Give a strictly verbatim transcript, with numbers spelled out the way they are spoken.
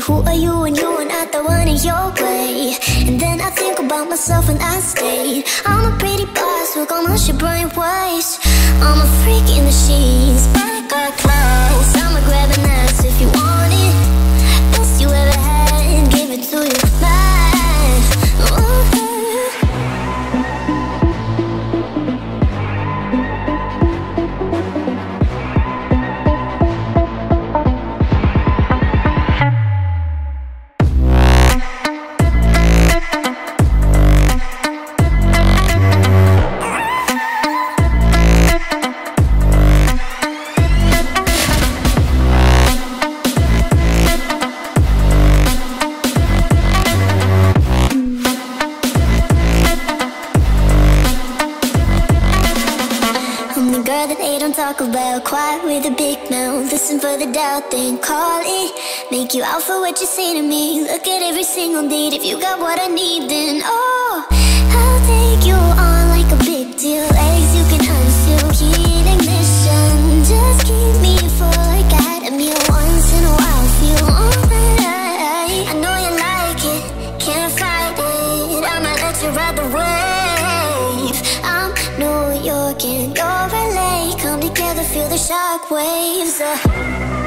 Who are you when you are not the one in your way? And then I think about myself when I stay. I'm a pretty boss with all my shit bright ways. I'm a freak in the sheets, but I got class. I'ma grab an ass if you want it. Best you ever had, give it to you back. Ooh. Talk about quiet with a big mouth. Listen for the doubt, then call it. Make you out for what you say to me. Look at every single date. If you got what I need, then oh, I'll take you on like a big deal. Legs you can unseal, key ignition. Just keep me full like I had a meal once in a while. Feel alright. I know you like it, can't fight it. I'ma let you ride the wave. I'm New York and you're L A. Come together, feel the shock waves. uh.